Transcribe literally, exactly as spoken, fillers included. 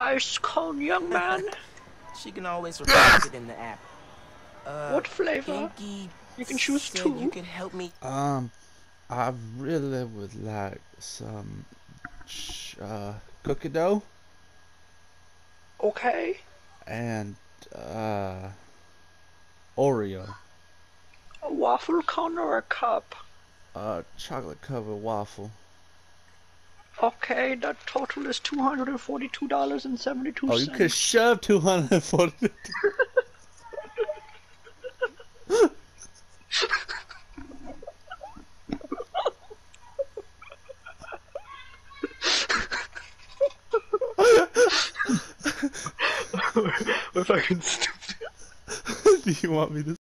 Ice cone, young man. She can always request it in the app. Uh, What flavor? Pinky You can choose said two. you could help me. Um, I really would like some uh, cookie dough Okay. and uh, Oreo. A waffle cone or a cup? Uh, chocolate covered waffle. Okay, that total is two hundred and forty-two dollars and seventy-two cents. Oh, you could shove two hundred and forty. We're fucking stupid. Do you want me to